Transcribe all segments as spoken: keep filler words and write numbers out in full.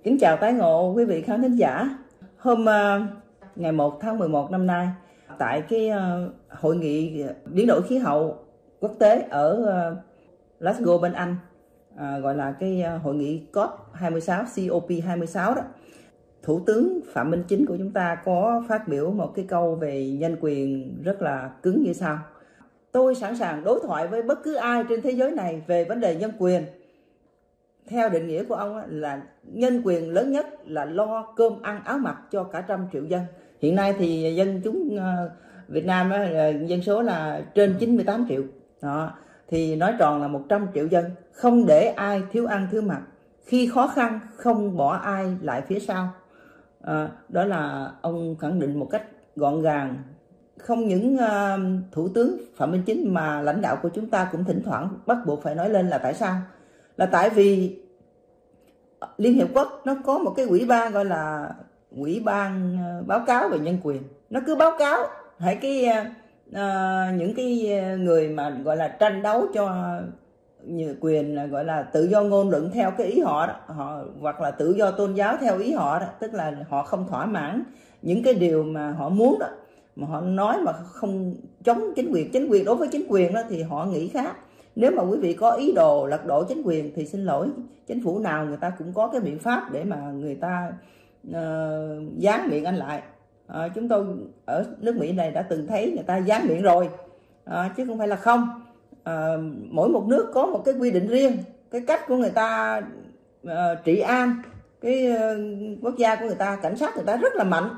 Kính chào tái ngộ quý vị khán thính giả. Hôm uh, ngày một tháng mười một năm nay, tại cái uh, hội nghị biến đổi khí hậu quốc tế ở uh, Glasgow bên Anh, uh, gọi là cái uh, hội nghị COP hai mươi sáu, C O P hai mươi sáu đó, Thủ tướng Phạm Minh Chính của chúng ta có phát biểu một cái câu về nhân quyền rất là cứng như sau: tôi sẵn sàng đối thoại với bất cứ ai trên thế giới này về vấn đề nhân quyền. Theo định nghĩa của ông là nhân quyền lớn nhất là lo cơm ăn áo mặc cho cả trăm triệu dân. Hiện nay thì dân chúng Việt Nam dân số là trên chín mươi tám triệu. Đó. Thì nói tròn là một trăm triệu dân, không để ai thiếu ăn thiếu mặc. Khi khó khăn không bỏ ai lại phía sau. À, đó là ông khẳng định một cách gọn gàng. Không những uh, Thủ tướng Phạm Minh Chính mà lãnh đạo của chúng ta cũng thỉnh thoảng bắt buộc phải nói lên là tại sao? Là tại vì Liên Hiệp Quốc nó có một cái ủy ban gọi là ủy ban báo cáo về nhân quyền. Nó cứ báo cáo hãy cái uh, những cái người mà gọi là tranh đấu cho quyền gọi là tự do ngôn luận theo cái ý họ đó, họ hoặc là tự do tôn giáo theo ý họ đó, tức là họ không thỏa mãn những cái điều mà họ muốn đó, mà họ nói mà không chống chính quyền. Chính quyền đối với chính quyền đó thì họ nghĩ khác. Nếu mà quý vị có ý đồ lật đổ chính quyền thì xin lỗi, chính phủ nào người ta cũng có cái biện pháp để mà người ta uh, dán miệng anh lại. Uh, chúng tôi ở nước Mỹ này đã từng thấy người ta dán miệng rồi, uh, chứ không phải là không. Uh, mỗi một nước có một cái quy định riêng, cái cách của người ta uh, trị an cái uh, quốc gia của người ta, cảnh sát người ta rất là mạnh.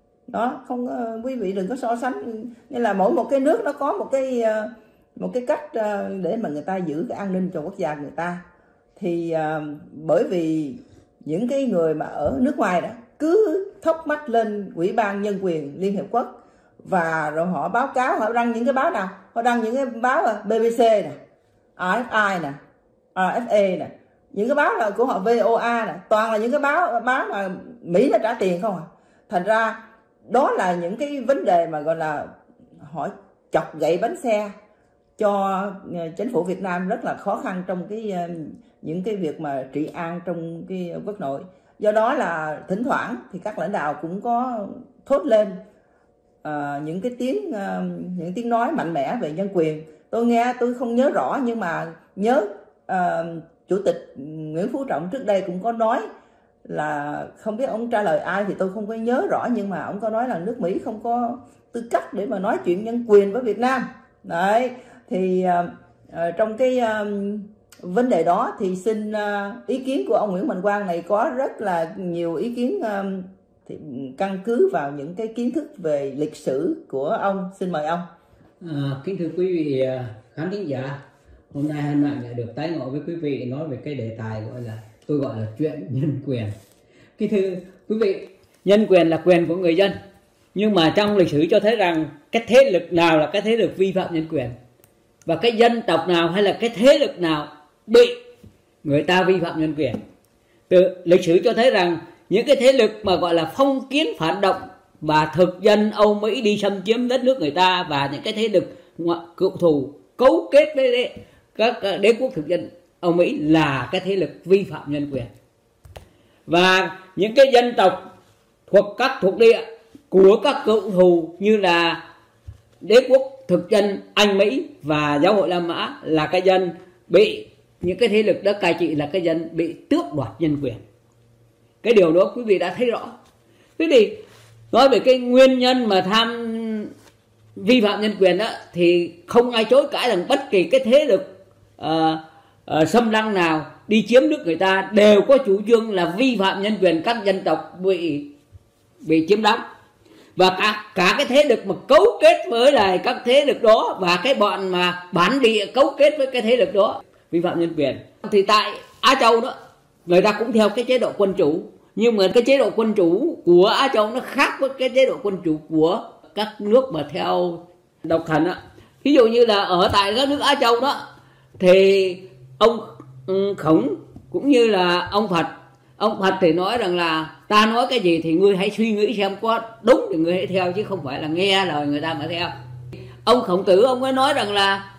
Đó, không uh, quý vị đừng có so sánh, như là mỗi một cái nước nó có một cái uh, một cái cách để mà người ta giữ cái an ninh cho quốc gia người ta. Thì uh, bởi vì những cái người mà ở nước ngoài đó cứ thốc mắt lên Ủy ban Nhân quyền Liên Hiệp Quốc, và rồi họ báo cáo, họ đăng những cái báo nào? Họ đăng những cái báo B B C nè, R F I nè, R F A nè, những cái báo là của họ, V O A nè, toàn là những cái báo báo mà Mỹ nó trả tiền không à. Thành ra đó là những cái vấn đề mà gọi là họ chọc gậy bánh xe cho chính phủ Việt Nam rất là khó khăn trong cái những cái việc mà trị an trong cái quốc nội. Do đó là thỉnh thoảng thì các lãnh đạo cũng có thốt lên uh, những cái tiếng uh, những tiếng nói mạnh mẽ về nhân quyền. Tôi nghe, tôi không nhớ rõ, nhưng mà nhớ uh, Chủ tịch Nguyễn Phú Trọng trước đây cũng có nói là, không biết ông trả lời ai thì tôi không có nhớ rõ, nhưng mà ông có nói là nước Mỹ không có tư cách để mà nói chuyện nhân quyền với Việt Nam. Đấy. Thì uh, trong cái uh, vấn đề đó thì xin uh, ý kiến của ông Nguyễn Mạnh Quang này có rất là nhiều ý kiến uh, thì căn cứ vào những cái kiến thức về lịch sử của ông. Xin mời ông. À, kính thưa quý vị khán thính giả, hôm nay Hân Hạnh lại được tái ngộ với quý vị nói về cái đề tài gọi là tôi gọi là chuyện nhân quyền. Kính thưa quý vị, nhân quyền là quyền của người dân, nhưng mà trong lịch sử cho thấy rằng cái thế lực nào là cái thế lực vi phạm nhân quyền, và cái dân tộc nào hay là cái thế lực nào bị người ta vi phạm nhân quyền. Từ lịch sử cho thấy rằng những cái thế lực mà gọi là phong kiến phản động và thực dân Âu Mỹ đi xâm chiếm đất nước người ta, và những cái thế lực cựu thù cấu kết với các đế quốc thực dân Âu Mỹ là cái thế lực vi phạm nhân quyền. Và những cái dân tộc thuộc các thuộc địa của các cựu thù như là đế quốc thực dân Anh Mỹ và giáo hội La Mã là cái dân bị những cái thế lực đó cai trị, là cái dân bị tước đoạt nhân quyền. Cái điều đó quý vị đã thấy rõ. Thế thì nói về cái nguyên nhân mà tham vi phạm nhân quyền đó, thì không ai chối cãi rằng bất kỳ cái thế lực uh, uh, xâm lăng nào đi chiếm nước người ta đều có chủ trương là vi phạm nhân quyền các dân tộc bị bị chiếm đóng. Và cả, cả cái thế lực mà cấu kết với lại các thế lực đó, và cái bọn mà bản địa cấu kết với cái thế lực đó vi phạm nhân quyền. Thì tại Á Châu đó, người ta cũng theo cái chế độ quân chủ, nhưng mà cái chế độ quân chủ của Á Châu nó khác với cái chế độ quân chủ của các nước mà theo độc thần á. Ví dụ như là ở tại các nước Á Châu đó, thì ông Khổng cũng như là ông Phật, ông Phật thì nói rằng là ta nói cái gì thì ngươi hãy suy nghĩ xem có đúng thì ngươi hãy theo, chứ không phải là nghe lời người ta mà theo. Ông Khổng Tử ông ấy nói rằng là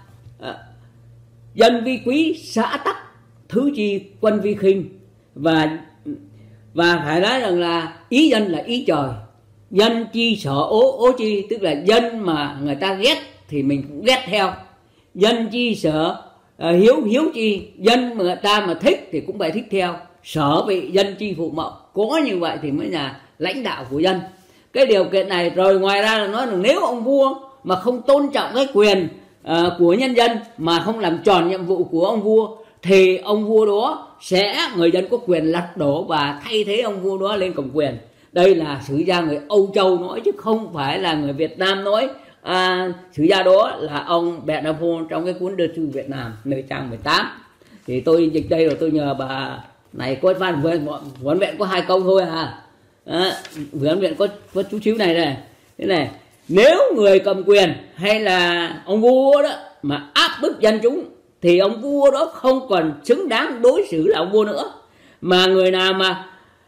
dân vi quý, xã tắc, thứ chi quân vi khinh, và Và phải nói rằng là ý dân là ý trời. Dân chi sợ ố, ố chi, tức là dân mà người ta ghét thì mình cũng ghét theo. Dân chi sợ uh, hiếu, hiếu chi, dân mà người ta mà thích thì cũng phải thích theo. Sở vị dân chi phụ mẫu, có như vậy thì mới là lãnh đạo của dân. Cái điều kiện này rồi ngoài ra là nói là nếu ông vua mà không tôn trọng cái quyền uh, của nhân dân, mà không làm tròn nhiệm vụ của ông vua, thì ông vua đó sẽ, người dân có quyền lật đổ và thay thế ông vua đó lên cầm quyền. Đây là sử gia người Âu Châu nói, chứ không phải là người Việt Nam nói. À, sử gia đó là ông Bernard trong cái cuốn Đưa Thư Việt Nam nơi trang mười tám. Thì tôi dịch đây rồi tôi nhờ bà này có văn vốn vẹn có hai câu thôi à. À, vốn vẹn có có chút xíu này này. Thế này, nếu người cầm quyền hay là ông vua đó mà áp bức dân chúng thì ông vua đó không còn xứng đáng đối xử là ông vua nữa. Mà người nào mà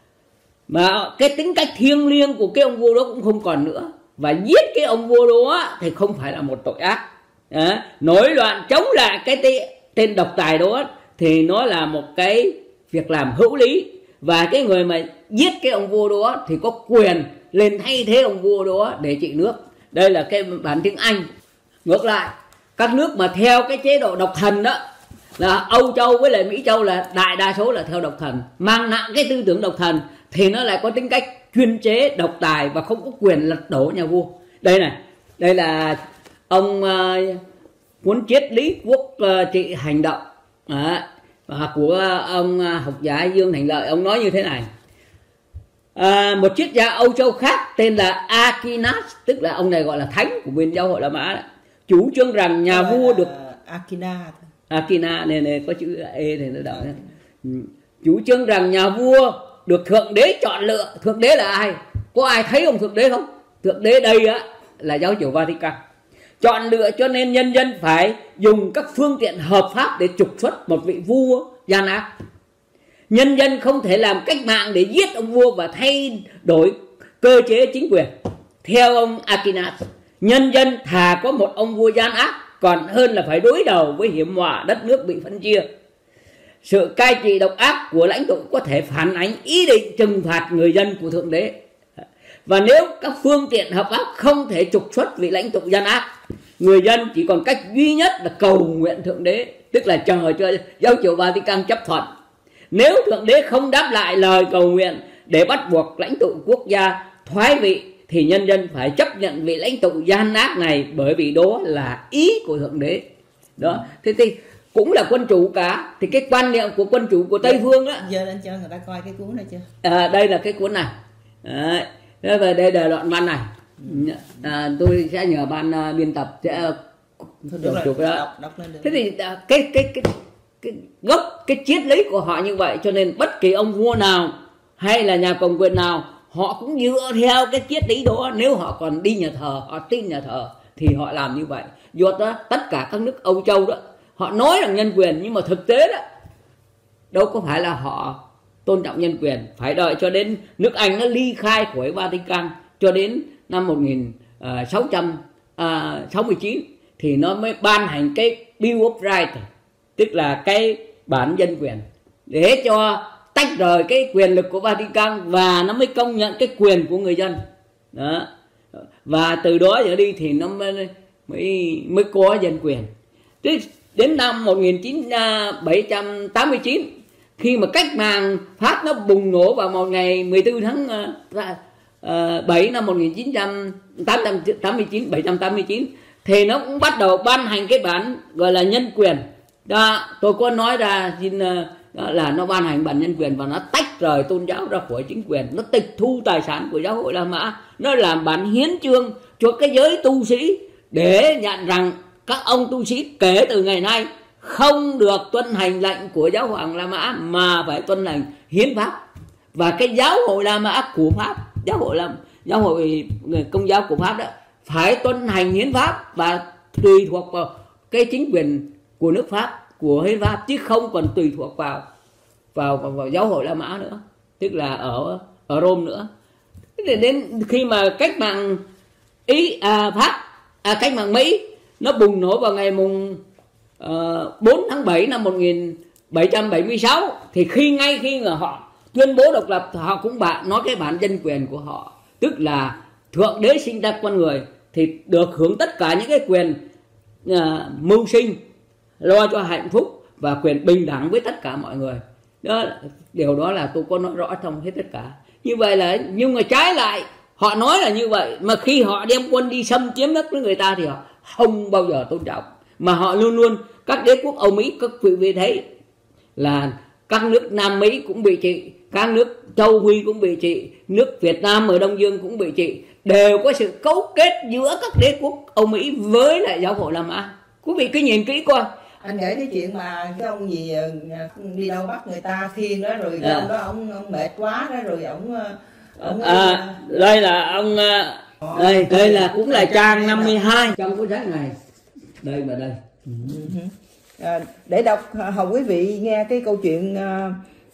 mà cái tính cách thiêng liêng của cái ông vua đó cũng không còn nữa, và giết cái ông vua đó thì không phải là một tội ác. À, nổi loạn chống lại cái tên độc tài đó thì nó là một cái việc làm hữu lý, và cái người mà giết cái ông vua đó thì có quyền lên thay thế ông vua đó để trị nước. Đây là cái bản tiếng Anh. Ngược lại, các nước mà theo cái chế độ độc thần đó là Âu Châu với lại Mỹ Châu là đại đa số là theo độc thần, mang nặng cái tư tưởng độc thần, thì nó lại có tính cách chuyên chế độc tài và không có quyền lật đổ nhà vua. Đây này, đây là ông uh, cuốn Triết lý quốc uh, trị hành động à, và của ông uh, học giả Dương Thành Lợi. Ông nói như thế này: à, một triết gia Âu Châu khác tên là Aquinas, tức là ông này gọi là thánh của bên giáo hội La Mã, chủ trương rằng nhà Rồi, vua được uh, Aquina Aquina này, này có chữ E thì nó đỡ. Chủ trương rằng nhà vua được thượng đế chọn lựa. Thượng đế là ai? Có ai thấy ông thượng đế không? Thượng đế đây á là giáo chủ Vatican. Chọn lựa cho nên nhân dân phải dùng các phương tiện hợp pháp để trục xuất một vị vua gian ác. Nhân dân không thể làm cách mạng để giết ông vua và thay đổi cơ chế chính quyền. Theo ông Aquinas, nhân dân thà có một ông vua gian ác còn hơn là phải đối đầu với hiểm họa đất nước bị phân chia. Sự cai trị độc ác của lãnh tụ có thể phản ánh ý định trừng phạt người dân của thượng đế. Và nếu các phương tiện hợp pháp không thể trục xuất vị lãnh tụ gian ác, người dân chỉ còn cách duy nhất là cầu nguyện thượng đế, tức là chờ cho giáo chủ Vatican chấp thuận. Nếu thượng đế không đáp lại lời cầu nguyện để bắt buộc lãnh tụ quốc gia thoái vị, thì nhân dân phải chấp nhận vị lãnh tụ gian ác này, bởi vì đó là ý của thượng đế. Đó, thế thì cũng là quân chủ cả. Thì cái quan niệm của quân chủ của Tây Phương á, giờ lên cho người ta coi cái cuốn này chưa? À, đây là cái cuốn này. Đấy. Và đây là đoạn văn này. À, tôi sẽ nhờ ban uh, biên tập sẽ Thôi chụp đó. Đọc, đọc lên được. Thế thì uh, cái cái cái cái gốc cái triết lý của họ như vậy, cho nên bất kỳ ông vua nào hay là nhà cầm quyền nào, họ cũng dựa theo cái triết lý đó. Nếu họ còn đi nhà thờ, họ tin nhà thờ thì họ làm như vậy. Do đó tất cả các nước Âu Châu đó, họ nói rằng nhân quyền, nhưng mà thực tế đó đâu có phải là họ tôn trọng nhân quyền. Phải đợi cho đến nước Anh nó ly khai khỏi Vatican cho đến năm một nghìn sáu trăm sáu mươi chín thì nó mới ban hành cái Bill of Rights, tức là cái bản dân quyền, để cho tách rời cái quyền lực của Vatican và nó mới công nhận cái quyền của người dân. Đó. Và từ đó trở đi thì nó mới mới, mới có dân quyền. Thế đến năm một nghìn bảy trăm tám mươi chín, khi mà cách mạng Pháp nó bùng nổ vào một ngày mười bốn tháng bảy năm một nghìn chín trăm tám mươi chín, bảy trăm tám mươi chín, thì nó cũng bắt đầu ban hành cái bản gọi là nhân quyền. Đó, tôi có nói ra xin đó là nó ban hành bản nhân quyền và nó tách rời tôn giáo ra khỏi chính quyền, nó tịch thu tài sản của giáo hội La Mã, nó làm bản hiến chương cho cái giới tu sĩ để nhận rằng các ông tu sĩ kể từ ngày nay không được tuân hành lệnh của giáo hoàng La Mã mà phải tuân hành hiến pháp. Và cái giáo hội La Mã của Pháp, giáo hội làm giáo hội công giáo của Pháp đó, phải tuân hành hiến pháp và tùy thuộc vào cái chính quyền của nước Pháp, của hiến pháp, chứ không còn tùy thuộc vào vào, vào, vào giáo hội La Mã nữa, tức là ở ở Rome nữa. Thế đến khi mà cách mạng Ý à, Pháp à, cách mạng Mỹ nó bùng nổ vào ngày mùng uh, bốn tháng bảy năm một nghìn bảy trăm bảy mươi sáu, thì khi ngay khi mà họ tuyên bố độc lập họ cũng bạn nói cái bản nhân quyền của họ, tức là thượng đế sinh ra con người thì được hưởng tất cả những cái quyền uh, mưu sinh, lo cho hạnh phúc và quyền bình đẳng với tất cả mọi người. Đó, điều đó là tôi có nói rõ trong hết tất cả. Như vậy là, nhưng mà trái lại họ nói là như vậy, mà khi họ đem quân đi xâm chiếm đất với người ta thì họ không bao giờ tôn trọng, mà họ luôn luôn, các đế quốc Âu Mỹ, các vị vị thấy là các nước Nam Mỹ cũng bị trị, các nước Châu Huy cũng bị trị, nước Việt Nam ở Đông Dương cũng bị trị, đều có sự cấu kết giữa các đế quốc Âu Mỹ với lại giáo hội La Mã. Quý vị cứ nhìn kỹ coi. Anh kể cái chuyện mà cái ông gì đi đâu bắt người ta khiêng đó, rồi cái à. ông đó ông, ông mệt quá đó, rồi ông, ông à, đây là ông đây đây là cũng là trang năm mươi hai trong cuốn sách này, đây và đây. À, để đọc hầu quý vị nghe cái câu chuyện uh,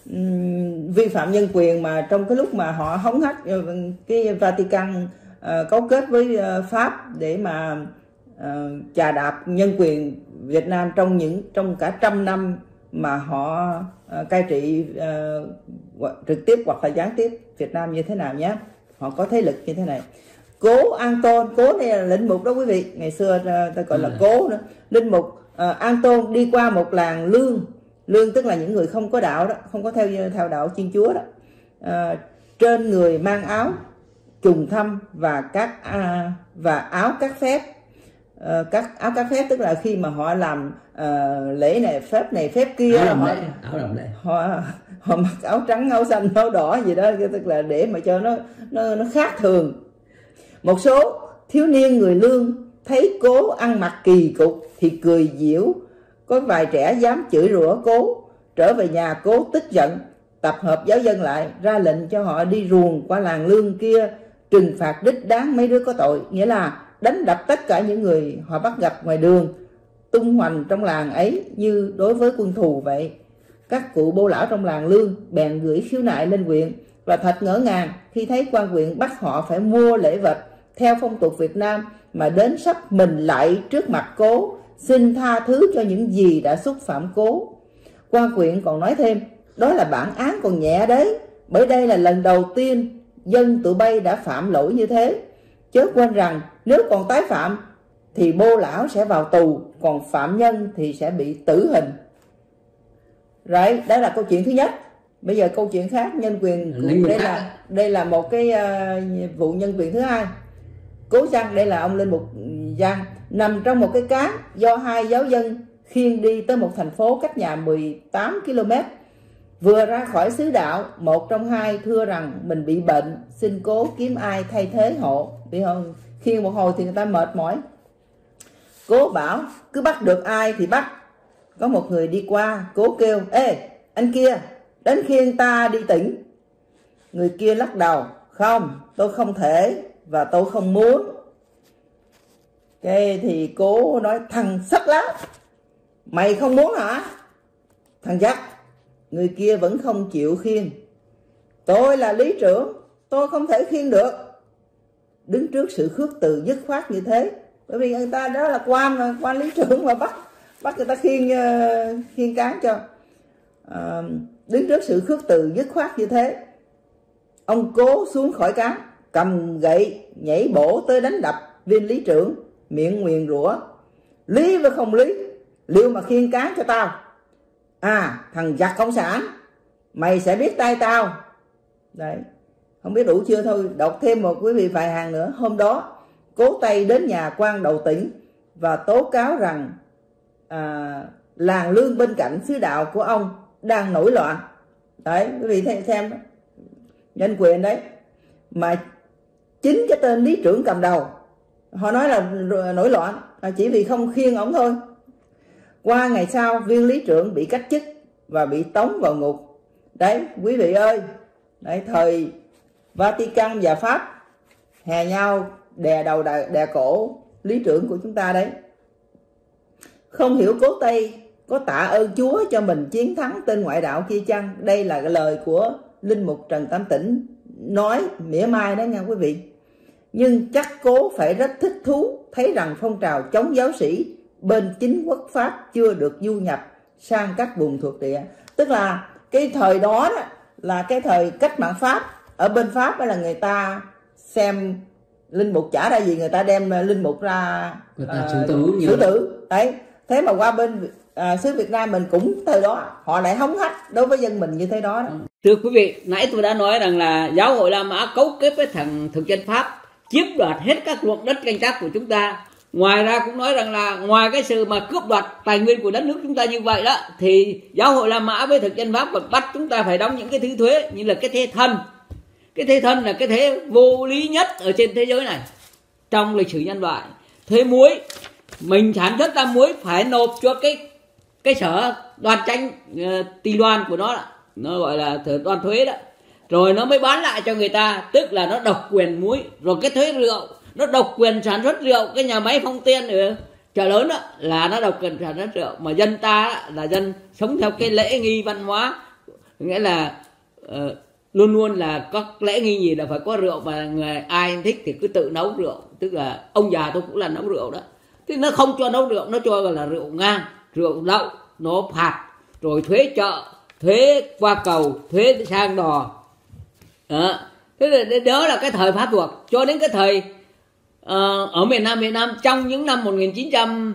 vi phạm nhân quyền mà trong cái lúc mà họ hống hách cái Vatican uh, cấu kết với uh, Pháp để mà uh, chà đạp nhân quyền Việt Nam trong những trong cả trăm năm mà họ uh, cai trị uh, trực tiếp hoặc là gián tiếp Việt Nam như thế nào nhé. Họ có thế lực như thế này. Cố Anton, cố này là linh mục đó quý vị, ngày xưa uh, ta gọi là cố nữa, linh mục uh, Anton đi qua một làng lương, lương tức là những người không có đạo đó, không có theo theo đạo Thiên Chúa đó. Uh, trên người mang áo trùng thâm và các uh, và áo các phép. Uh, các áo các phép tức là khi mà họ làm uh, lễ này phép này phép kia, áo làm họ, lễ, áo làm lễ. họ họ mặc áo trắng áo xanh áo đỏ gì đó, tức là để mà cho nó nó nó khác thường. Một số thiếu niên người lương thấy cố ăn mặc kỳ cục thì cười giễu, có vài trẻ dám chửi rủa cố. Trở về nhà cố tức giận, tập hợp giáo dân lại, ra lệnh cho họ đi ruồng qua làng lương kia, trừng phạt đích đáng mấy đứa có tội, nghĩa là đánh đập tất cả những người họ bắt gặp ngoài đường, tung hoành trong làng ấy như đối với quân thù vậy. Các cụ bô lão trong làng lương bèn gửi khiếu nại lên huyện, và thật ngỡ ngàng khi thấy quan huyện bắt họ phải mua lễ vật theo phong tục Việt Nam mà đến sắp mình lại trước mặt cố, xin tha thứ cho những gì đã xúc phạm cố. Quan huyện còn nói thêm, đó là bản án còn nhẹ đấy, bởi đây là lần đầu tiên dân tụi bay đã phạm lỗi như thế. Chớ quên rằng nếu còn tái phạm thì bô lão sẽ vào tù, còn phạm nhân thì sẽ bị tử hình. Rồi, đó là câu chuyện thứ nhất. Bây giờ câu chuyện khác, nhân quyền, đây là đây là một cái uh, vụ nhân quyền thứ hai. Cố Giăng, đây là ông linh mục Giăng, nằm trong một cái cáng do hai giáo dân khiêng đi tới một thành phố cách nhà mười tám ki lô mét. Vừa ra khỏi xứ đạo, một trong hai thưa rằng mình bị bệnh, xin cố kiếm ai thay thế hộ, vì không khiêng một hồi thì người ta mệt mỏi. Cố bảo cứ bắt được ai thì bắt. Có một người đi qua, cố kêu, ê anh kia, đến khiêng ta đi tỉnh. Người kia lắc đầu, không, tôi không thể và tôi không muốn. Cái thì cố nói, thằng sắc lá, mày không muốn hả? Thằng dắt. Người kia vẫn không chịu khiêng. Tôi là lý trưởng, tôi không thể khiêng được. Đứng trước sự khước từ dứt khoát như thế, bởi vì người ta đó là quan mà, quan lý trưởng mà bắt bắt người ta khiêng uh, khiêng cán cho. Uh, đứng trước sự khước từ dứt khoát như thế, ông cố xuống khỏi cán, cầm gậy nhảy bổ tới đánh đập viên lý trưởng, miệng nguyền rủa, lý với không lý, liệu mà khiêng cán cho tao. À, thằng giặc cộng sản, mày sẽ biết tay tao. Đấy, không biết đủ chưa, thôi đọc thêm một quý vị vài hàng nữa. Hôm đó Cố Tây đến nhà quan đầu tỉnh và tố cáo rằng à, làng lương bên cạnh xứ đạo của ông đang nổi loạn. Đấy, quý vị thấy xem đó, nhân quyền đấy, mà chính cái tên lý trưởng cầm đầu họ nói là nổi loạn là chỉ vì không khiêng ổng thôi. Qua ngày sau, viên lý trưởng bị cách chức và bị tống vào ngục. Đấy, quý vị ơi, đấy, thời Vatican và Pháp hè nhau đè đầu đè, đè cổ lý trưởng của chúng ta đấy. Không hiểu Cố Tây có tạ ơn Chúa cho mình chiến thắng tên ngoại đạo kia chăng? Đây là cái lời của linh mục Trần Tam Tĩnh nói mỉa mai đó nha quý vị. Nhưng chắc Cố phải rất thích thú thấy rằng phong trào chống giáo sĩ bên chính quốc Pháp chưa được du nhập sang các vùng thuộc địa. Tức là cái thời đó, đó là cái thời cách mạng Pháp. Ở bên Pháp là người ta xem linh mục chả ra gì, người ta đem linh mục ra người ta uh, xử tử nhiều. xử tử đấy. Thế mà qua bên uh, xứ Việt Nam mình cũng thời đó họ lại hống hách đối với dân mình như thế đó, đó. Thưa quý vị, nãy tôi đã nói rằng là giáo hội La Mã cấu kết với thằng thực dân Pháp chiếm đoạt hết các ruộng đất canh tác của chúng ta. Ngoài ra cũng nói rằng là ngoài cái sự mà cướp đoạt tài nguyên của đất nước chúng ta như vậy đó, thì giáo hội La Mã với thực dân Pháp còn bắt chúng ta phải đóng những cái thứ thuế như là cái thuế thân. Cái thuế thân là cái thuế vô lý nhất ở trên thế giới này trong lịch sử nhân loại. Thuế muối, mình sản xuất ra muối phải nộp cho cái cái sở đoàn tranh uh, tỳ đoàn của nó, nó gọi là đoàn thuế đó, rồi nó mới bán lại cho người ta, tức là nó độc quyền muối. Rồi cái thuế rượu, nó độc quyền sản xuất rượu. Cái nhà máy Phong Tiên ở chợ lớn đó là nó độc quyền sản xuất rượu, mà dân ta là dân sống theo cái lễ nghi văn hóa, nghĩa là uh, luôn luôn là có lễ nghi gì là phải có rượu, mà người ai thích thì cứ tự nấu rượu. Tức là ông già tôi cũng là nấu rượu đó, thế nó không cho nấu rượu, nó cho gọi là rượu ngang, rượu lậu, nó phạt. Rồi thuế chợ, thuế qua cầu, thuế sang đò đó. Thế là đó là cái thời Pháp thuộc. Cho đến cái thời uh, ở miền Nam Việt Nam trong những năm một nghìn chín trăm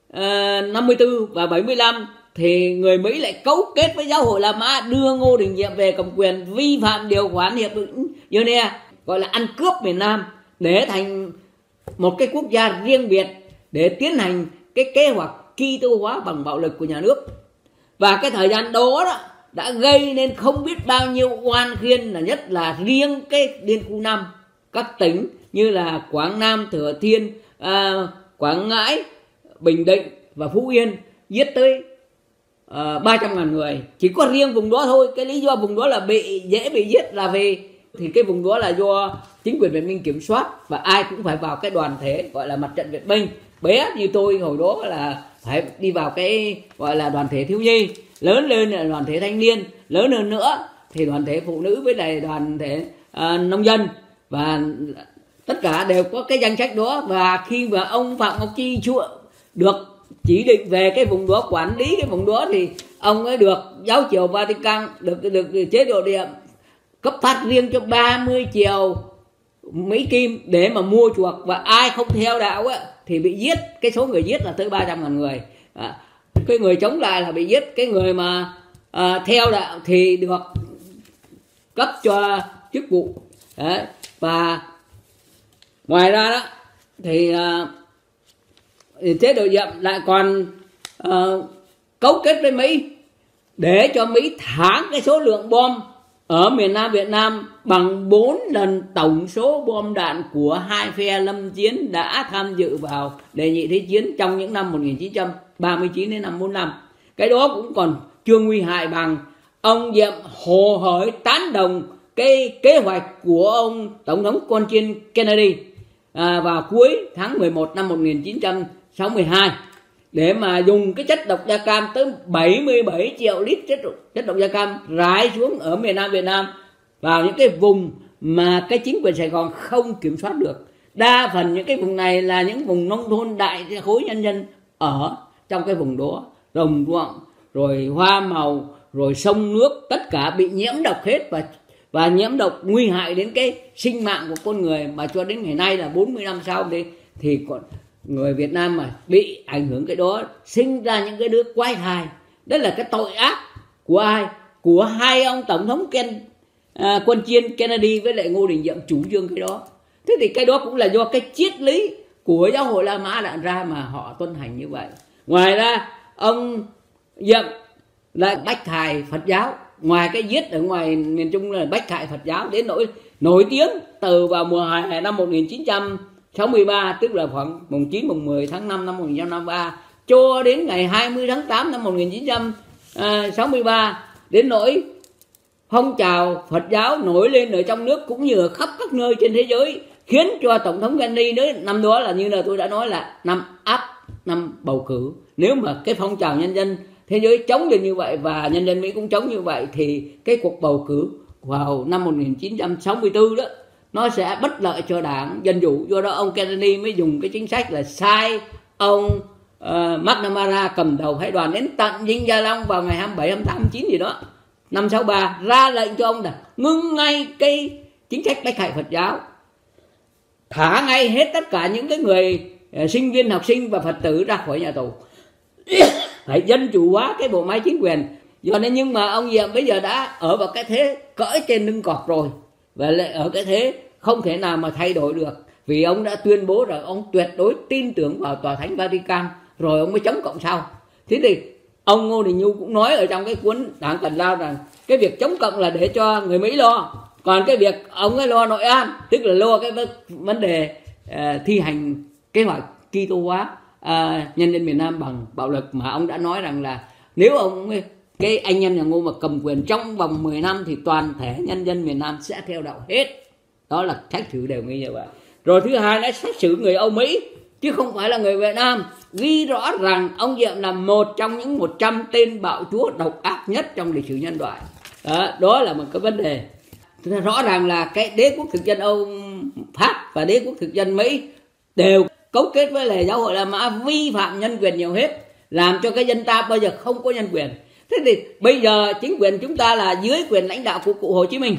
năm mươi tư và bảy mươi lăm thì người Mỹ lại cấu kết với giáo hội La Mã đưa Ngô Đình Diệm về cầm quyền, vi phạm điều khoản hiệp định Geneva, gọi là ăn cướp miền Nam để thành một cái quốc gia riêng biệt để tiến hành cái kế hoạch Kitô hóa bằng bạo lực của nhà nước. Và cái thời gian đó, đó đã gây nên không biết bao nhiêu oan khiên, là nhất là riêng cái Liên khu năm, các tỉnh như là Quảng Nam, Thừa Thiên, à, Quảng Ngãi, Bình Định và Phú Yên giết tới uh, ba trăm ngàn người. Chỉ có riêng vùng đó thôi. Cái lý do vùng đó là bị dễ bị giết là vì thì cái vùng đó là do chính quyền Việt Minh kiểm soát, và ai cũng phải vào cái đoàn thể gọi là mặt trận Việt Minh. Bé như tôi hồi đó là phải đi vào cái gọi là đoàn thể thiếu nhi, lớn lên là đoàn thể thanh niên, lớn hơn nữa thì đoàn thể phụ nữ với lại đoàn thể uh, nông dân, và tất cả đều có cái danh sách đó. Và khi mà ông Phạm Ngọc Chi chua được chỉ định về cái vùng đó, quản lý cái vùng đó, thì ông ấy được giáo triều Vatican, được được chế độ Điện cấp phát riêng cho ba mươi triệu Mỹ Kim để mà mua chuộc, và ai không theo đạo ấy, thì bị giết. Cái số người giết là tới ba trăm ngàn người. À, cái người chống lại là bị giết, cái người mà à, theo đạo thì được cấp cho chức vụ. Đấy. Và ngoài ra đó thì, à, thì chế độ Diệm lại còn à, cấu kết với Mỹ để cho Mỹ thả cái số lượng bom ở miền Nam Việt Nam bằng bốn lần tổng số bom đạn của hai phe lâm chiến đã tham dự vào Đệ nhị Thế chiến trong những năm một nghìn chín trăm ba mươi chín đến năm bốn mươi lăm. Cái đó cũng còn chưa nguy hại bằng ông Diệm hồ hởi tán đồng cái kế hoạch của ông Tổng thống con chiên Kennedy à, vào cuối tháng mười một năm một nghìn chín trăm sáu mươi hai để mà dùng cái chất độc da cam tới bảy mươi bảy triệu lít chất, chất độc da cam rải xuống ở miền Nam Việt Nam, vào những cái vùng mà cái chính quyền Sài Gòn không kiểm soát được. Đa phần những cái vùng này là những vùng nông thôn đại khối nhân dân ở trong cái vùng đó, đồng ruộng, rồi hoa màu, rồi sông nước, tất cả bị nhiễm độc hết, và và nhiễm độc nguy hại đến cái sinh mạng của con người. Mà cho đến ngày nay là bốn mươi năm sau đi thì còn người Việt Nam mà bị ảnh hưởng cái đó, sinh ra những cái đứa quái thai. Đó là cái tội ác của ai? Của hai ông tổng thống Ken, à, quân chiên Kennedy với lại Ngô Đình Diệm chủ trương cái đó. Thế thì cái đó cũng là do cái triết lý của giáo hội La Mã đặt ra mà họ tuân hành như vậy. Ngoài ra ông Diệm lại bách hại Phật giáo. Ngoài cái giết ở ngoài miền Trung là bách hại Phật giáo đến nỗi nổi tiếng từ vào mùa hè năm một nghìn chín trăm sáu mươi ba, tức là khoảng mùng chín mùng mười tháng năm năm một nghìn chín trăm năm mươi ba cho đến ngày hai mươi tháng tám năm một nghìn chín trăm sáu mươi ba, đến nỗi phong trào Phật giáo nổi lên ở trong nước cũng như ở khắp các nơi trên thế giới, khiến cho Tổng thống Kennedy đấy năm đó là như là tôi đã nói là năm áp năm bầu cử. Nếu mà cái phong trào nhân dân thế giới chống được như vậy và nhân dân Mỹ cũng chống như vậy thì cái cuộc bầu cử vào năm một nghìn chín trăm sáu mươi tư đó nó sẽ bất lợi cho đảng Dân Chủ. Do đó ông Kennedy mới dùng cái chính sách là sai ông uh, McNamara cầm đầu phái đoàn đến tận Dinh Gia Long vào ngày hai mươi bảy, hai mươi tám, hai mươi chín gì đó năm sáu ba ra lệnh cho ông là ngưng ngay cái chính sách bách hại Phật giáo, thả ngay hết tất cả những cái người uh, sinh viên, học sinh và Phật tử ra khỏi nhà tù, phải dân chủ hóa cái bộ máy chính quyền. Do nên nhưng mà ông Diệm bây giờ đã ở vào cái thế cõi trên lưng cọp rồi, và lại ở cái thế không thể nào mà thay đổi được, vì ông đã tuyên bố rằng ông tuyệt đối tin tưởng vào Tòa Thánh Vatican, rồi ông mới chống cộng sau. Thế thì ông Ngô Đình Nhu cũng nói ở trong cái cuốn Đảng Cần Lao rằng cái việc chống cộng là để cho người Mỹ lo, còn cái việc ông ấy lo nội an, tức là lo cái vấn đề uh, thi hành kế hoạch Kitô hóa uh, nhân dân miền Nam bằng bạo lực, mà ông đã nói rằng là nếu ông ấy, cái anh em nhà Ngô mà cầm quyền trong vòng mười năm thì toàn thể nhân dân miền Nam sẽ theo đạo hết. Đó là xét xử đều nghi như vậy. Rồi thứ hai là xét xử người Âu Mỹ chứ không phải là người Việt Nam, ghi rõ rằng ông Diệm là một trong những một trăm tên bạo chúa độc ác nhất trong lịch sử nhân loại. Đó, đó là một cái vấn đề. Rõ ràng là cái đế quốc thực dân Âu Pháp và đế quốc thực dân Mỹ đều cấu kết với lại giáo hội La Mã vi phạm nhân quyền nhiều hết, làm cho cái dân ta bây giờ không có nhân quyền. Thế thì bây giờ chính quyền chúng ta là dưới quyền lãnh đạo của cụ Hồ Chí Minh.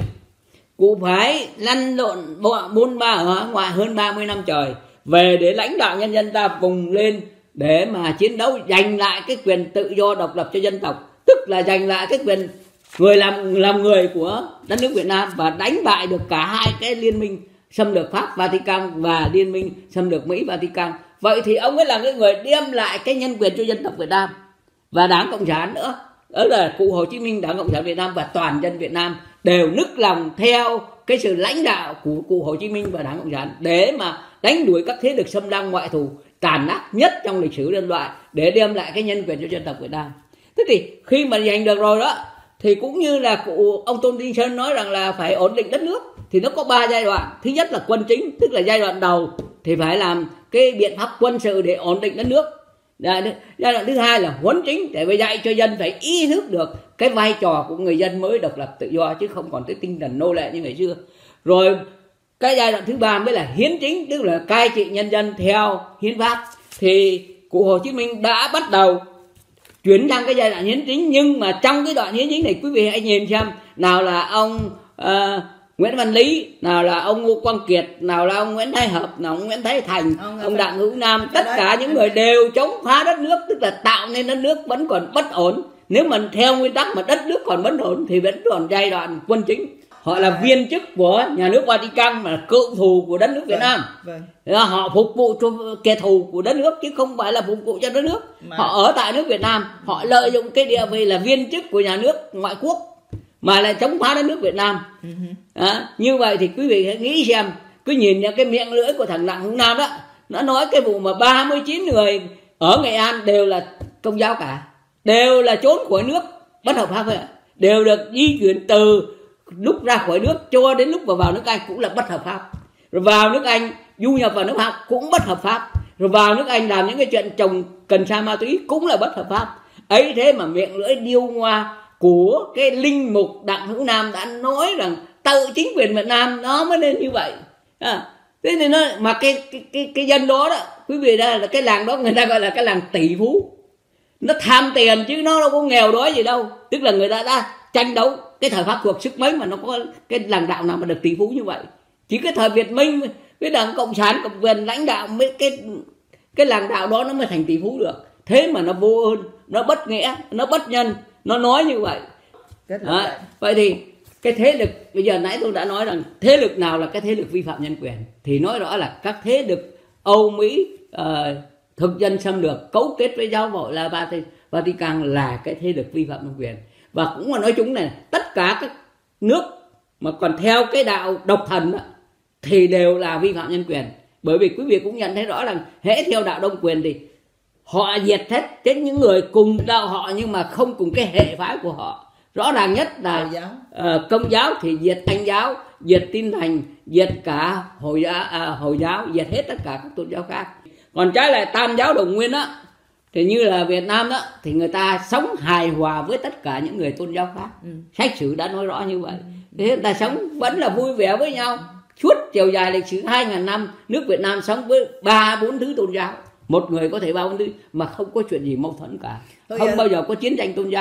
Cụ phải lăn lộn bôn ba ở ngoài hơn ba mươi năm trời, về để lãnh đạo nhân dân ta vùng lên để mà chiến đấu giành lại cái quyền tự do độc lập cho dân tộc, tức là giành lại cái quyền người làm làm người của đất nước Việt Nam, và đánh bại được cả hai cái liên minh xâm lược Pháp Vatican và liên minh xâm lược Mỹ Vatican. Vậy thì ông ấy là cái người đem lại cái nhân quyền cho dân tộc Việt Nam và Đảng Cộng sản nữa. Đó là cụ Hồ Chí Minh, Đảng Cộng sản Việt Nam và toàn dân Việt Nam đều nức lòng theo cái sự lãnh đạo của cụ Hồ Chí Minh và Đảng Cộng sản để mà đánh đuổi các thế lực xâm lăng ngoại thù tàn ác nhất trong lịch sử nhân loại, để đem lại cái nhân quyền cho dân tộc Việt Nam. Thế thì khi mà giành được rồi đó, thì cũng như là cụ ông Tôn Vinh Sơn nói rằng là phải ổn định đất nước, thì nó có ba giai đoạn. Thứ nhất là quân chính, tức là giai đoạn đầu thì phải làm cái biện pháp quân sự để ổn định đất nước. Giai đoạn thứ hai là huấn chính, để phải dạy cho dân phải ý thức được cái vai trò của người dân mới độc lập tự do, chứ không còn tới tinh thần nô lệ như ngày xưa. Rồi cái giai đoạn thứ ba mới là hiến chính, tức là cai trị nhân dân theo hiến pháp. Thì cụ Hồ Chí Minh đã bắt đầu chuyển sang cái giai đoạn hiến chính, nhưng mà trong cái đoạn hiến chính này quý vị hãy nhìn xem, nào là ông uh, Nguyễn Văn Lý, nào là ông Ngô Quang Kiệt, nào là ông Nguyễn Thái Hợp, nào ông Nguyễn Thái Thành, ông, ông Đặng Hữu Nam, tất cả những người đều chống phá đất nước, tức là tạo nên đất nước vẫn còn bất ổn. Nếu mà theo nguyên tắc mà đất nước còn bất ổn thì vẫn còn giai đoạn quân chính. Họ là viên chức của nhà nước Vatican mà cựu thù của đất nước Việt Nam. Vâng, vâng. Họ phục vụ cho kẻ thù của đất nước chứ không phải là phục vụ cho đất nước. Mà... họ ở tại nước Việt Nam, họ lợi dụng cái địa vị là viên chức của nhà nước ngoại quốc mà lại chống phá đất nước Việt Nam. Uh-huh. À, như vậy thì quý vị hãy nghĩ xem, cứ nhìn những cái miệng lưỡi của thằng Đặng Hữu Nam đó, nó nói cái vụ mà ba mươi chín người ở Nghệ An đều là Công giáo cả, đều là trốn khỏi nước bất hợp pháp, đều được di chuyển từ lúc ra khỏi nước cho đến lúc mà vào nước Anh cũng là bất hợp pháp, rồi vào nước Anh du nhập vào nước Pháp cũng bất hợp pháp, rồi vào nước Anh làm những cái chuyện trồng cần sa ma túy cũng là bất hợp pháp. Ấy thế mà miệng lưỡi điêu ngoa của cái linh mục Đặng Hữu Nam đã nói rằng tự chính quyền Việt Nam nó mới nên như vậy. À, thế thì nó mà cái cái cái cái dân đó đó quý vị, đây là cái làng đó người ta gọi là cái làng tỷ phú, nó tham tiền chứ nó đâu có nghèo đói gì đâu. Tức là người ta đã tranh đấu cái thời Pháp thuộc sức mấy mà nó có cái làng đạo nào mà được tỷ phú như vậy. Chỉ cái thời Việt Minh, cái Đảng Cộng sản cầm quyền lãnh đạo mấy cái cái làng đạo đó nó mới thành tỷ phú được. Thế mà nó vô ơn, nó bất nghĩa, nó bất nhân, nó nói như vậy. À, vậy thì cái thế lực, bây giờ nãy tôi đã nói rằng thế lực nào là cái thế lực vi phạm nhân quyền, thì nói rõ là các thế lực Âu Mỹ uh, thực dân xâm lược cấu kết với giáo hội là Vatican là cái thế lực vi phạm nhân quyền. Và cũng mà nói chúng này, tất cả các nước mà còn theo cái đạo độc thần đó, thì đều là vi phạm nhân quyền. Bởi vì quý vị cũng nhận thấy rõ rằng hễ theo đạo đông quyền thì họ diệt hết đến những người cùng đạo họ nhưng mà không cùng cái hệ phái của họ. Rõ ràng nhất là giáo. Uh, Công giáo thì diệt Anh giáo, diệt Tin Lành, diệt cả Hồi giáo, uh, Hồi giáo, diệt hết tất cả các tôn giáo khác. Còn trái lại Tam giáo Đồng Nguyên á, thì như là Việt Nam đó, thì người ta sống hài hòa với tất cả những người tôn giáo khác. Ừ. Sách sử đã nói rõ như vậy. Thế người ta sống vẫn là vui vẻ với nhau. Suốt chiều dài lịch sử hai nghìn năm, nước Việt Nam sống với ba bốn thứ tôn giáo. Một người có thể ba bốn thứ mà không có chuyện gì mâu thuẫn cả. Thôi không giờ... bao giờ có chiến tranh tôn giáo.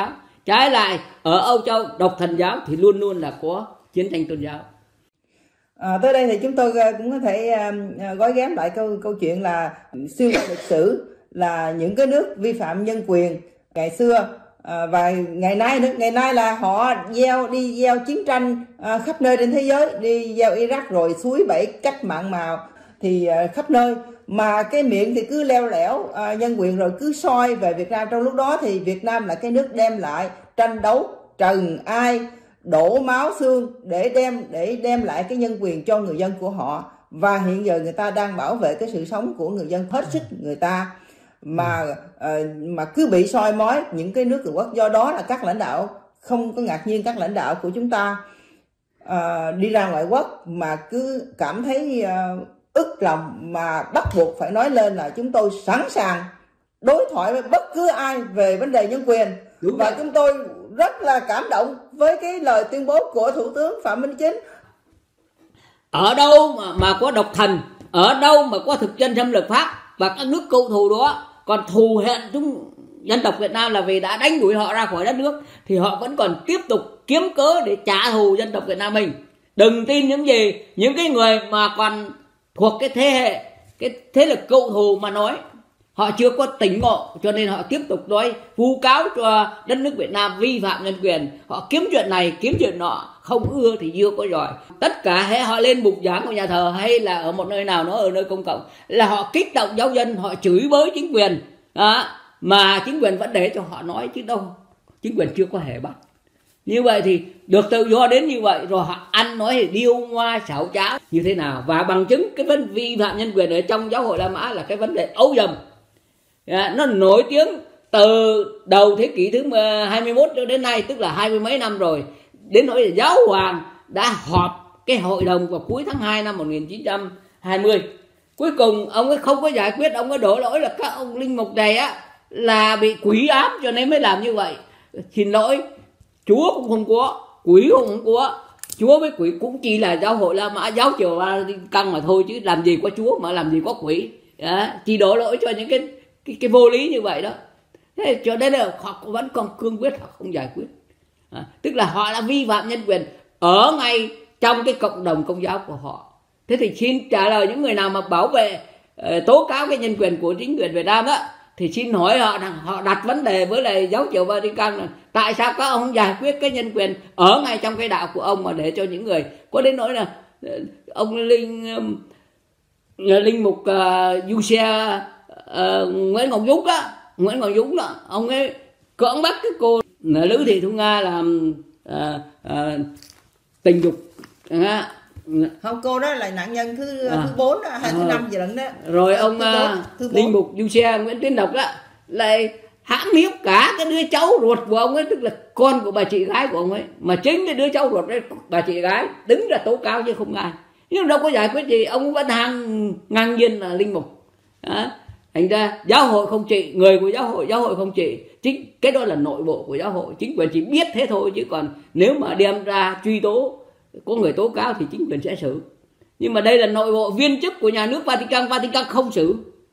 Trái lại ở Âu Châu độc thần giáo thì luôn luôn là có chiến tranh tôn giáo. À, tới đây thì chúng tôi cũng có thể uh, gói ghém lại câu câu chuyện là xuyên qua lịch sử là những cái nước vi phạm nhân quyền ngày xưa à, và ngày nay nữa, ngày nay là họ gieo đi gieo chiến tranh à, khắp nơi trên thế giới, đi gieo Iraq rồi suối bảy cách mạng màu thì à, khắp nơi, mà cái miệng thì cứ leo lẻo à, nhân quyền rồi cứ soi về Việt Nam. Trong lúc đó thì Việt Nam là cái nước đem lại tranh đấu trần ai đổ máu xương để đem để đem lại cái nhân quyền cho người dân của họ, và hiện giờ người ta đang bảo vệ cái sự sống của người dân hết sức người ta, mà uh, mà cứ bị soi mói những cái nước cường quốc. Do đó là các lãnh đạo không có ngạc nhiên, các lãnh đạo của chúng ta uh, đi ra ngoại quốc mà cứ cảm thấy uh, ức lòng, mà bắt buộc phải nói lên là chúng tôi sẵn sàng đối thoại với bất cứ ai về vấn đề nhân quyền. Đúng và vậy. Chúng tôi rất là cảm động với cái lời tuyên bố của Thủ tướng Phạm Minh Chính. Ở đâu mà, mà có độc thần, ở đâu mà có thực dân xâm lược Pháp và các nước cựu thù đó còn thù hận chúng dân tộc Việt Nam là vì đã đánh đuổi họ ra khỏi đất nước, thì họ vẫn còn tiếp tục kiếm cớ để trả thù dân tộc Việt Nam mình. Đừng tin những gì những cái người mà còn thuộc cái thế hệ, cái thế lực cựu thù mà nói. Họ chưa có tỉnh ngộ cho nên họ tiếp tục nói vu cáo cho đất nước Việt Nam vi phạm nhân quyền. Họ kiếm chuyện này kiếm chuyện nọ, không ưa thì chưa có giỏi. Tất cả hệ họ lên bục giảng của nhà thờ hay là ở một nơi nào đó ở nơi công cộng là họ kích động giáo dân, họ chửi bới chính quyền à, mà chính quyền vẫn để cho họ nói chứ đâu, chính quyền chưa có hề bắt. Như vậy thì được tự do đến như vậy rồi họ ăn nói thì điêu ngoa xảo trá như thế nào. Và bằng chứng cái vấn vi phạm nhân quyền ở trong giáo hội La Mã là cái vấn đề ấu dầm. À, nó nổi tiếng từ đầu thế kỷ thứ hai mươi mốt cho đến nay, tức là hai mươi mấy năm rồi. Đến nỗi là giáo hoàng đã họp cái hội đồng vào cuối tháng hai năm một nghìn chín trăm hai mươi. Cuối cùng ông ấy không có giải quyết, ông ấy đổ lỗi là các ông linh mục này á là bị quỷ ám cho nên mới làm như vậy. Xin lỗi, Chúa cũng không có, quỷ cũng không có. Chúa với quỷ cũng chỉ là giáo hội La Mã, giáo triều Vatican mà thôi, chứ làm gì có Chúa mà làm gì có quỷ. Đó, chỉ đổ lỗi cho những cái cái, cái vô lý như vậy đó. Thế cho nên là họ vẫn còn cương quyết, họ không giải quyết. À, tức là họ đã vi phạm nhân quyền ở ngay trong cái cộng đồng công giáo của họ. Thế thì xin trả lời những người nào mà bảo vệ uh, tố cáo cái nhân quyền của chính quyền Việt Nam đó, thì xin hỏi họ rằng họ đặt vấn đề với lại giáo triều Vatican là tại sao các ông không giải quyết cái nhân quyền ở ngay trong cái đạo của ông mà để cho những người có đến nỗi là uh, ông linh um, linh mục uh, Giuse uh, Nguyễn Ngọc Dũng đó, Nguyễn Ngọc Dũng đó, ông ấy cưỡng bắt cái cô Lữ Thị Thu Nga làm uh, uh, tình dục. Uh, không, cô đó là nạn nhân thứ à, thứ bốn hay à, thứ năm gì lận đó. Rồi ông uh, linh mục Giuse Nguyễn Tiến Độc đó lại hãm hiếp cả cái đứa cháu ruột của ông ấy, tức là con của bà chị gái của ông ấy, mà chính cái đứa cháu ruột đấy bà chị gái đứng ra tố cáo chứ không ai, nhưng đâu có giải quyết gì, ông vẫn hàng ngang nhiên là linh mục. Đó. Thành ra giáo hội không trị, người của giáo hội giáo hội không trị, chính cái đó là nội bộ của giáo hội, chính quyền chỉ biết thế thôi, chứ còn nếu mà đem ra truy tố, có người tố cáo thì chính quyền sẽ xử. Nhưng mà đây là nội bộ viên chức của nhà nước Vatican, Vatican không xử.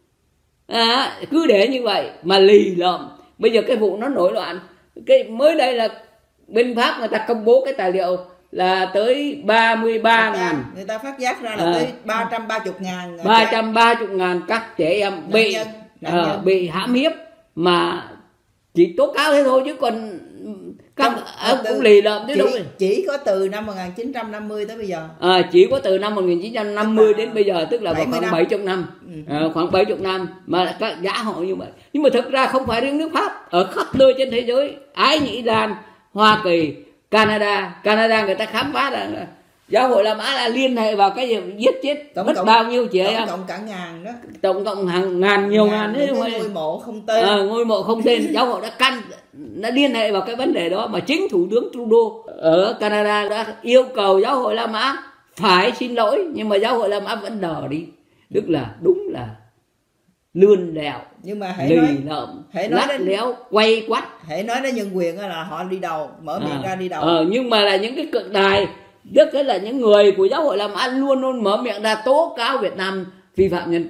À, cứ để như vậy mà lì lợm. Bây giờ cái vụ nó nổi loạn, cái mới đây là bên Pháp người ta công bố cái tài liệu là tới ba mươi ba ngàn, người ta phát giác ra là à, tới ba trăm ba mươi ngàn ba trăm ba mươi ngàn các trẻ em bị nhân, à, bị hãm hiếp, mà chỉ tố cáo thế thôi, chứ còn các ông cũng lì lợm chứ đâu. Chỉ có từ năm một nghìn chín trăm năm mươi tới bây giờ. À, chỉ có từ năm một nghìn chín trăm năm mươi đến bây giờ, tức là vào khoảng bảy mươi năm, ừ. à, khoảng bảy mươi năm mà các giả hội như vậy. Nhưng mà thực ra không phải riêng nước Pháp, ở khắp nơi trên thế giới, Ái Nhĩ Lan, Hoa Kỳ, Canada, Canada người ta khám phá rằng giáo hội La Mã đã liên hệ vào cái gì giết chết tổng mất cộng, bao nhiêu chị em, tổng cộng cả ngàn đó, tổng cộng hàng ngàn nhiều ngàn, ngàn đấy, ngôi mộ không tên, à, ngôi mộ không tên. Giáo hội đã căn đã liên hệ vào cái vấn đề đó, mà chính thủ tướng Trudeau ở Canada đã yêu cầu giáo hội La Mã phải xin lỗi, nhưng mà giáo hội La Mã vẫn đờ đi, tức là đúng là lươn lẹo, nhưng mà hãy lì nói, lợm, hãy nói lát đến, léo, quay quắt. Hãy nói đến nhân quyền là họ đi đầu, mở miệng à, ra đi đầu. Ờ, nhưng mà là những cái cực đài, tức là những người của giáo hội La Mã luôn luôn mở miệng ra tố cáo Việt Nam vi phạm nhân quyền.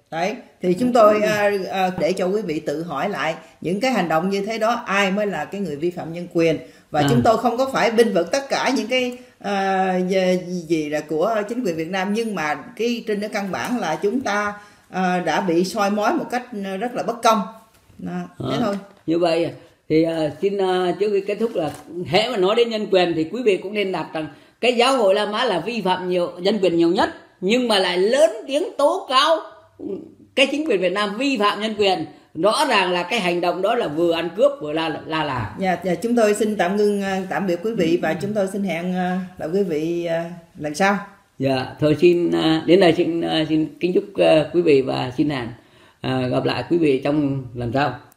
Đấy, thì chúng tôi à, à, để cho quý vị tự hỏi lại những cái hành động như thế đó ai mới là cái người vi phạm nhân quyền. Và à. chúng tôi không có phải bênh vực tất cả những cái à, gì, gì là của chính quyền Việt Nam, nhưng mà cái trên cái căn bản là chúng ta à, đã bị soi mói một cách rất là bất công. À, thế à. thôi. Như vậy thì uh, xin uh, trước khi kết thúc là hễ mà nói đến nhân quyền thì quý vị cũng nên đặt rằng cái giáo hội La Mã là vi phạm nhiều nhân quyền nhiều nhất, nhưng mà lại lớn tiếng tố cáo cái chính quyền Việt Nam vi phạm nhân quyền. Rõ ràng là cái hành động đó là vừa ăn cướp vừa la la là. Dạ, dạ, chúng tôi xin tạm ngưng tạm biệt quý vị và chúng tôi xin hẹn lại quý vị lần sau. Dạ, thôi xin đến đây xin xin kính chúc quý vị và xin hẹn gặp lại quý vị trong lần sau.